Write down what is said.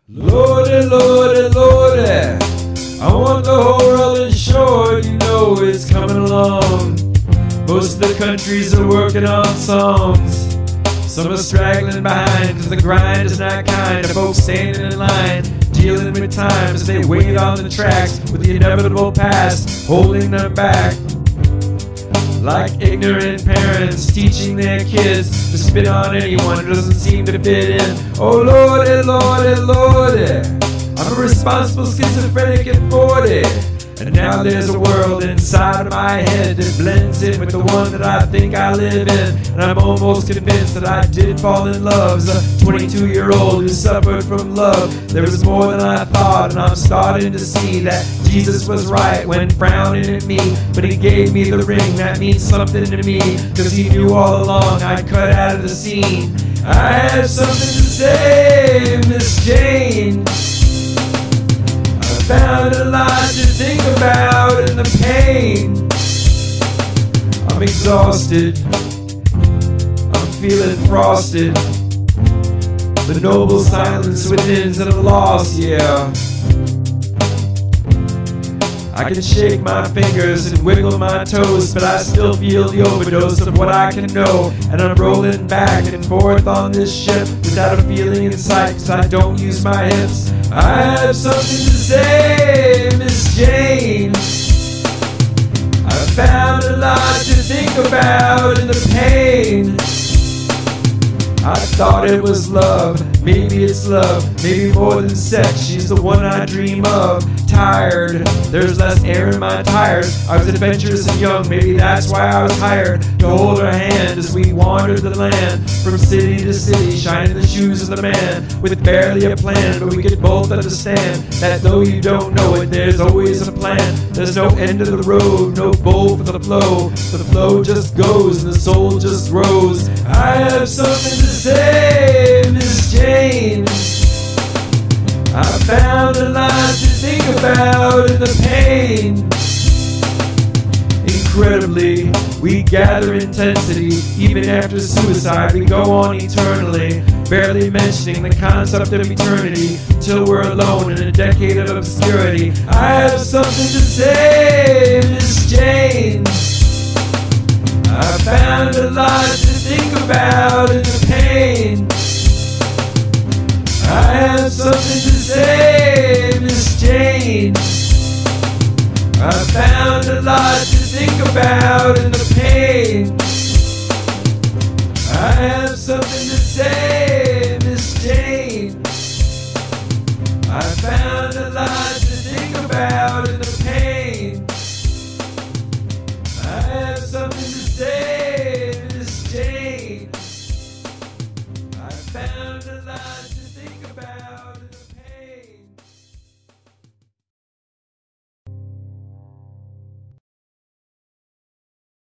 Lordy, Lordy, Lordy, I want the whole world insured, you know it's coming along. Most of the countries are working on songs. Some are straggling behind, cause the grind is not kind to folks standing in line, dealing with time as they wait on the tracks with the inevitable past holding them back. Like ignorant parents teaching their kids to spit on anyone who doesn't seem to fit in. Oh Lordy, Lordy, Lordy, I'm a responsible schizophrenic at 40. And now there's a world inside of my head that blends in with the one that I think I live in. And I'm almost convinced that I did fall in love as a 22-year-old who suffered from love. There was more than I thought, and I'm starting to see that Jesus was right when frowning at me. But he gave me the ring, that means something to me, cause he knew all along I'd cut out of the scene. I have something to say, Miss Jane. Found a lot to think about in the pain. I'm exhausted, I'm feeling frosted. The noble silence within's at a loss, yeah. I can shake my fingers and wiggle my toes, but I still feel the overdose of what I can know. And I'm rolling back and forth on this ship without a feeling in sight, cause I don't use my hips. I have something to say, Miss Jane. I found a lot to think about in the pain. I thought it was love, maybe it's love, maybe more than sex. She's the one I dream of. Tired, there's less air in my tires. I was adventurous and young, maybe that's why I was hired to hold her hand as we wandered the land from city to city, shining the shoes of the man with barely a plan. But we could both understand that though you don't know it, there's always a plan. There's no end of the road, no bowl for the flow. The flow just goes and the soul just grows. I have something to say, Miss Jane. I found a lot to think about in the pain. Incredibly, we gather intensity. Even after suicide, we go on eternally, barely mentioning the concept of eternity till we're alone in a decade of obscurity. I have something to say, Miss Jane. I found a lot to think about in the pain. I have something to say, Miss Jane. I found a lot to think about in the pain. I have something to say.